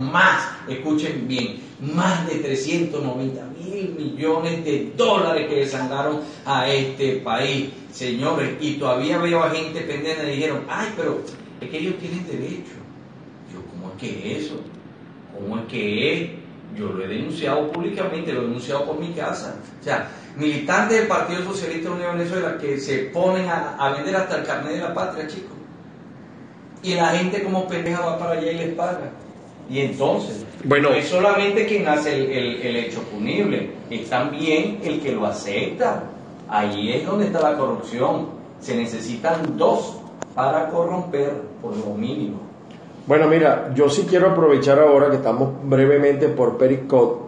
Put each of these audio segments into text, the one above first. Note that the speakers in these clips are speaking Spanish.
más, escuchen bien, más de 390.000 millones de dólares que le sangraron a este país, señores, y todavía veo a gente pendiente y dijeron, ay, pero es que ellos tienen derecho. Yo, ¿cómo es que es eso? ¿Cómo es que es? Yo lo he denunciado públicamente, lo he denunciado por mi casa. O sea, militantes del Partido Socialista Unido de Venezuela que se ponen a vender hasta el carnet de la patria, chicos. Y la gente como pendeja va para allá y les paga. Y entonces, bueno, no es solamente quien hace el hecho punible, es también el que lo acepta. Ahí es donde está la corrupción. Se necesitan dos para corromper por lo mínimo. Bueno, mira, yo sí quiero aprovechar ahora que estamos brevemente por Periscope,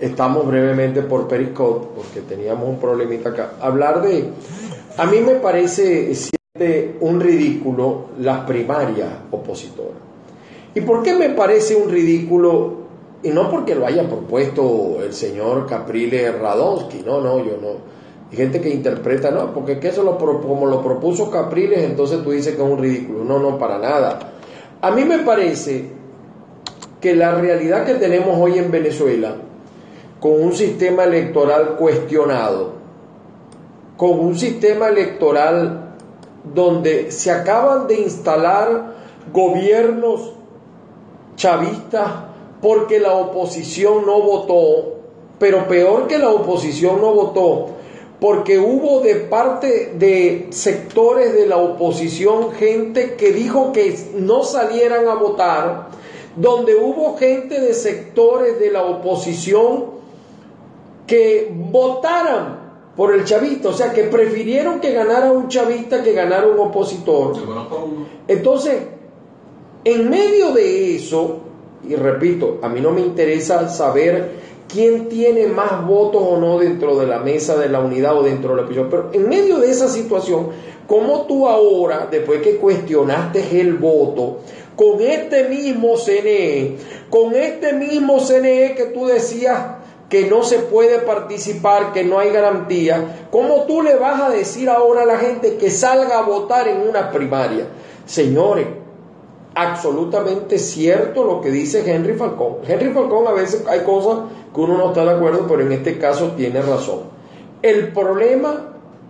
porque teníamos un problemita acá, hablar de, a mí me parece un ridículo las primarias opositoras. ¿Y por qué me parece un ridículo? Y no porque lo haya propuesto el señor Capriles Radonsky, no, yo no. Hay gente que interpreta, no, porque que eso como lo propuso Capriles, entonces tú dices que es un ridículo. No, para nada. A mí me parece que la realidad que tenemos hoy en Venezuela, con un sistema electoral cuestionado, con un sistema electoral donde se acaban de instalar gobiernos chavistas porque la oposición no votó, pero peor que la oposición no votó, porque hubo de parte de sectores de la oposición gente que dijo que no salieran a votar, donde hubo gente de sectores de la oposición que votaran por el chavista, o sea, que prefirieron que ganara un chavista que ganara un opositor. Entonces, en medio de eso, y repito, a mí no me interesa saber quién tiene más votos o no dentro de la mesa de la unidad o dentro de la oposición, pero en medio de esa situación, ¿cómo tú ahora, después que cuestionaste el voto, con este mismo CNE que tú decías que no se puede participar, que no hay garantía, ¿cómo tú le vas a decir ahora a la gente que salga a votar en una primaria? Señores, absolutamente cierto lo que dice Henry Falcón. Henry Falcón, a veces hay cosas que uno no está de acuerdo, pero en este caso tiene razón. El problema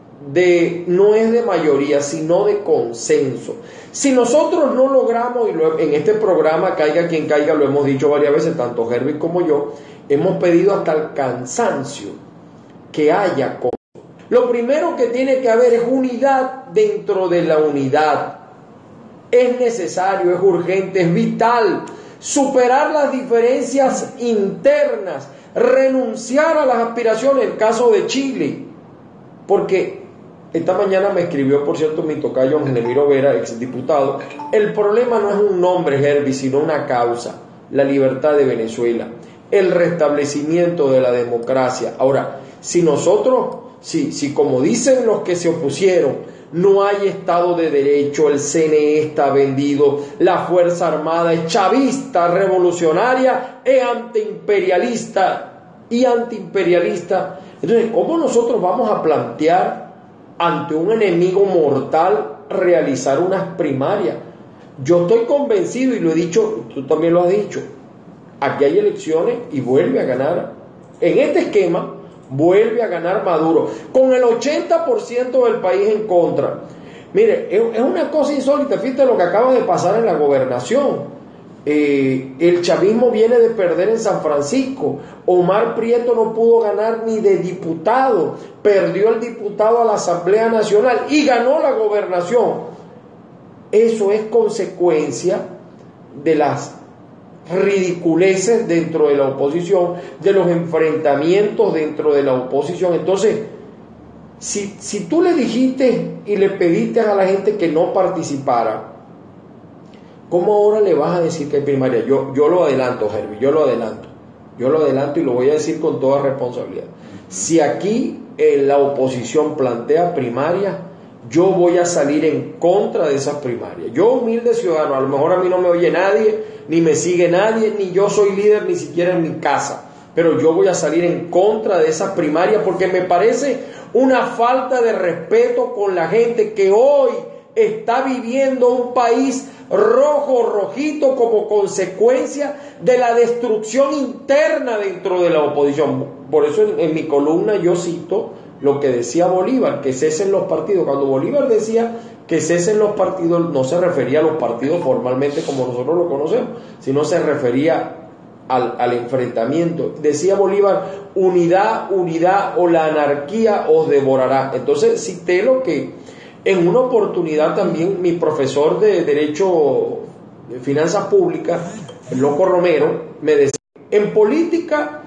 no es de mayoría, sino de consenso. Si nosotros no logramos, y en este programa, caiga quien caiga, lo hemos dicho varias veces, tanto Herbie como yo, hemos pedido hasta el cansancio que haya consenso. Lo primero que tiene que haber es unidad dentro de la unidad. Es necesario, es urgente, es vital superar las diferencias internas, renunciar a las aspiraciones, el caso de Chile, porque esta mañana me escribió, por cierto, mi tocayo Genemiro Vera, exdiputado. El problema no es un nombre, Herbie, sino una causa: la libertad de Venezuela, el restablecimiento de la democracia. Ahora, si nosotros, si como dicen los que se opusieron, no hay Estado de Derecho, el CNE está vendido, la Fuerza Armada es chavista, revolucionaria, es antiimperialista. Entonces, ¿cómo nosotros vamos a plantear ante un enemigo mortal realizar unas primarias? Yo estoy convencido, y lo he dicho, tú también lo has dicho, aquí hay elecciones y vuelve a ganar. En este esquema vuelve a ganar Maduro, con el 80% del país en contra. Mire, es una cosa insólita. Fíjate lo que acaba de pasar en la gobernación. El chavismo viene de perder en San Francisco. Omar Prieto no pudo ganar ni de diputado, perdió el diputado a la Asamblea Nacional y ganó la gobernación. Eso es consecuencia de las ridiculeces dentro de la oposición, de los enfrentamientos dentro de la oposición. Entonces, si tú le dijiste y le pediste a la gente que no participara, ¿cómo ahora le vas a decir que hay primaria? Yo lo adelanto, Herbie, yo lo adelanto y lo voy a decir con toda responsabilidad. Si aquí la oposición plantea primaria, yo voy a salir en contra de esas primarias. Yo, humilde ciudadano, a lo mejor a mí no me oye nadie, ni me sigue nadie, ni yo soy líder ni siquiera en mi casa, pero yo voy a salir en contra de esas primarias porque me parece una falta de respeto con la gente que hoy está viviendo un país rojo, rojito, como consecuencia de la destrucción interna dentro de la oposición. Por eso en mi columna yo cito lo que decía Bolívar, que cesen los partidos. Cuando Bolívar decía que cesen los partidos, no se refería a los partidos formalmente como nosotros lo conocemos, sino se refería al enfrentamiento. Decía Bolívar, unidad, unidad, o la anarquía os devorará. Entonces cité lo que en una oportunidad también mi profesor de Derecho de Finanzas Públicas, el Loco Romero, me decía: en política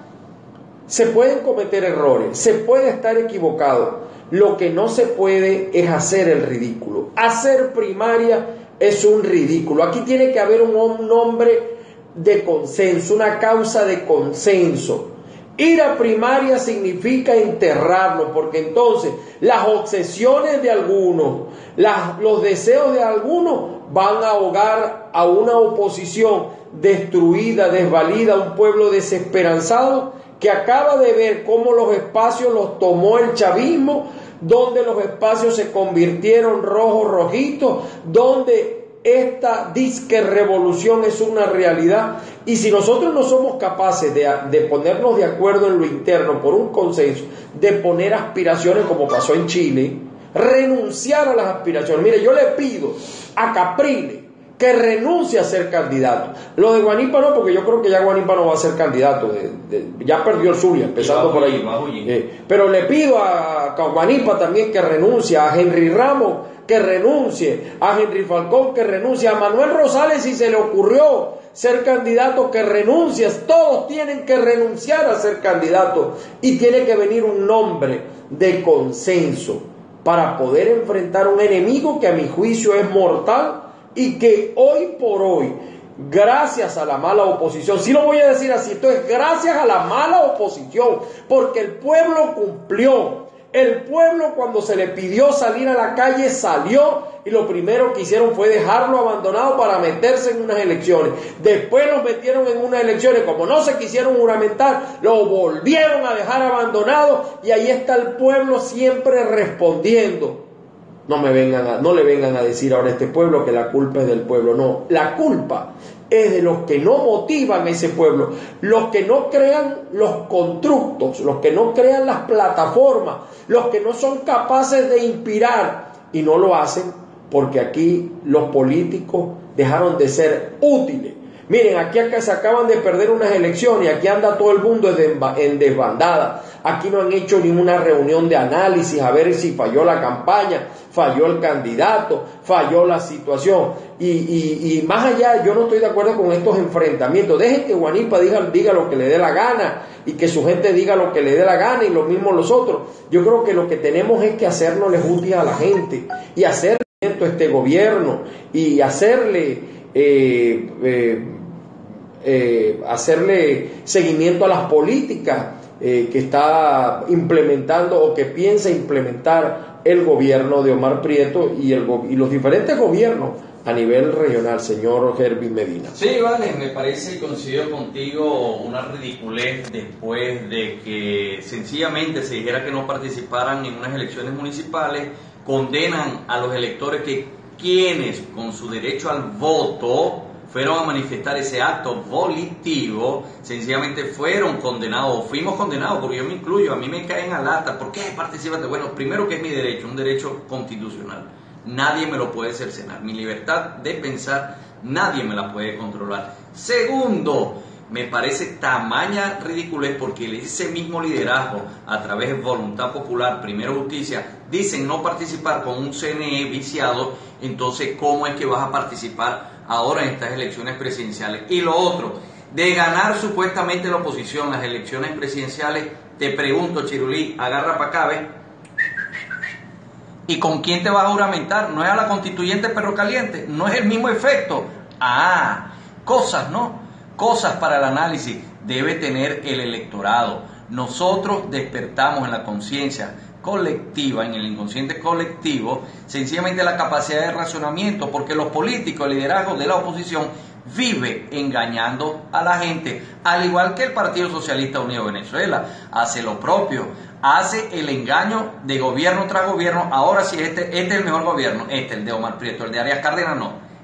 se pueden cometer errores, se puede estar equivocado, lo que no se puede es hacer el ridículo. Hacer primaria es un ridículo. Aquí tiene que haber un nombre de consenso, una causa de consenso. Ir a primaria significa enterrarlo, porque entonces las obsesiones de algunos, los deseos de algunos van a ahogar a una oposición destruida, desvalida, un pueblo desesperanzado que acaba de ver cómo los espacios los tomó el chavismo, donde los espacios se convirtieron rojos, rojitos, donde esta disque revolución es una realidad. Y si nosotros no somos capaces de ponernos de acuerdo en lo interno por un consenso, de poner aspiraciones como pasó en Chile, renunciar a las aspiraciones. Mire, yo le pido a Capriles que renuncie a ser candidato. Lo de Guanipa no, porque yo creo que ya Guanipa no va a ser candidato, ya perdió el Zulia, empezando por ahí. Pero le pido a Guanipa también que renuncie, a Henry Ramos que renuncie, a Henry Falcón que renuncie, a Manuel Rosales, si se le ocurrió ser candidato, que renuncie. Todos tienen que renunciar a ser candidato, y tiene que venir un nombre de consenso para poder enfrentar un enemigo que a mi juicio es mortal y que hoy por hoy, gracias a la mala oposición, sí lo voy a decir así, esto es gracias a la mala oposición, porque el pueblo cumplió. El pueblo, cuando se le pidió salir a la calle, salió, y lo primero que hicieron fue dejarlo abandonado para meterse en unas elecciones. Después los metieron en unas elecciones, como no se quisieron juramentar, lo volvieron a dejar abandonado, y ahí está el pueblo siempre respondiendo. No le vengan a decir ahora a este pueblo que la culpa es del pueblo. No, la culpa es de los que no motivan a ese pueblo, los que no crean los constructos, los que no crean las plataformas, los que no son capaces de inspirar, y no lo hacen porque aquí los políticos dejaron de ser útiles. Miren, aquí se acaban de perder unas elecciones y aquí anda todo el mundo en desbandada. Aquí no han hecho ninguna reunión de análisis a ver si falló la campaña, falló el candidato, falló la situación. Y más allá, yo no estoy de acuerdo con estos enfrentamientos. Dejen que Guanipa diga lo que le dé la gana, y que su gente diga lo que le dé la gana, y lo mismo los otros. Yo creo que lo que tenemos es que hacernos útil a la gente y hacerle a este gobierno y hacerle seguimiento a las políticas que está implementando o que piensa implementar el gobierno de Omar Prieto y los diferentes gobiernos a nivel regional, señor Herbie Medina. Sí, vale, me parece, coincido contigo, una ridiculez después de que sencillamente se dijera que no participaran en unas elecciones municipales. Condenan a los electores que quienes con su derecho al voto fueron a manifestar ese acto volitivo, sencillamente fueron condenados, o fuimos condenados, porque yo me incluyo, a mí me caen a lata. ¿Por qué participaste? Bueno, primero que es mi derecho, un derecho constitucional, nadie me lo puede cercenar, mi libertad de pensar nadie me la puede controlar. Segundo, me parece tamaña ridiculez, porque ese mismo liderazgo, a través de Voluntad Popular, Primero Justicia, dicen no participar con un CNE viciado. Entonces, ¿cómo es que vas a participar ahora en estas elecciones presidenciales? Y lo otro, de ganar supuestamente la oposición las elecciones presidenciales, te pregunto, Chirulí, agarra para acá, ¿ves? ¿Y con quién te vas a juramentar? ¿No es a la constituyente Perro Caliente? ¿No es el mismo efecto? Cosas, ¿no? Cosas para el análisis debe tener el electorado. Nosotros despertamos en la conciencia colectiva, en el inconsciente colectivo, sencillamente la capacidad de razonamiento, porque los políticos, el liderazgo de la oposición vive engañando a la gente, al igual que el Partido Socialista Unido de Venezuela hace lo propio, hace el engaño de gobierno tras gobierno. Ahora sí, este es el mejor gobierno, el de Omar Prieto, el de Arias Cárdenas no.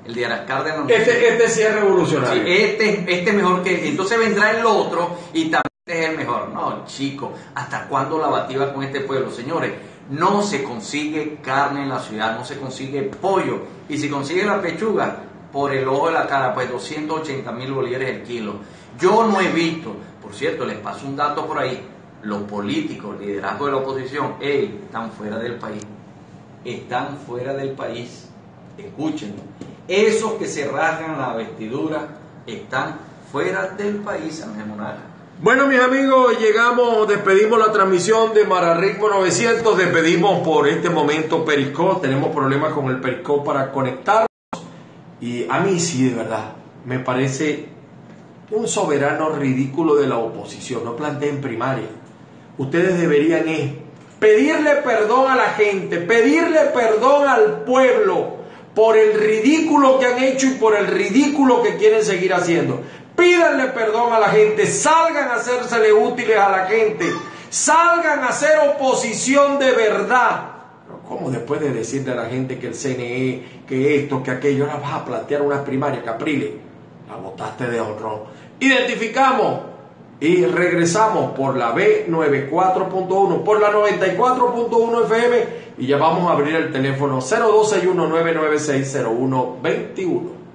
el de Arascar. Este sí es revolucionario. Sí, este es mejor que... Entonces vendrá el otro y también es el mejor. No, chico, ¿hasta cuándo la bativa con este pueblo? Señores, no se consigue carne en la ciudad, no se consigue pollo. Y si consigue la pechuga, por el ojo de la cara, pues 280.000 bolívares el kilo. Yo no he visto, por cierto, les paso un dato por ahí, los políticos, el liderazgo de la oposición, están fuera del país. Están fuera del país. Escúchenlo. Esos que se rasgan la vestidura están fuera del país, Ángel Monaga. Bueno, mis amigos, despedimos la transmisión de Mararitmo 900, despedimos por este momento Periscope, tenemos problemas con el Periscope para conectarnos, y a mí sí, de verdad, me parece un soberano ridículo de la oposición, no planteen primaria. Ustedes deberían pedirle perdón a la gente, pedirle perdón al pueblo por el ridículo que han hecho y por el ridículo que quieren seguir haciendo. Pídanle perdón a la gente, salgan a hacérsele útiles a la gente, salgan a hacer oposición de verdad. Pero ¿cómo después de decirle a la gente que el CNE, que esto, que aquello, ahora vas a plantear unas primarias, Capriles? La botaste de honrón. Identificamos y regresamos por la B94.1, por la 94.1 FM, y ya vamos a abrir el teléfono 0261-996-0121.